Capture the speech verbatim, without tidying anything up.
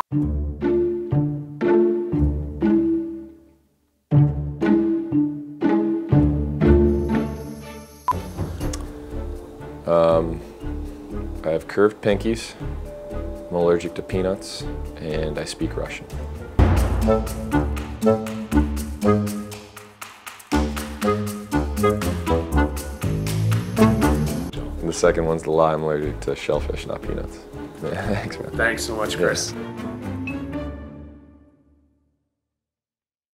Um, I have curved pinkies, I'm allergic to peanuts, and I speak Russian. And the second one's the lie, I'm allergic to shellfish, not peanuts. Yeah, thanks, man. Thanks so much, Chris. Yes.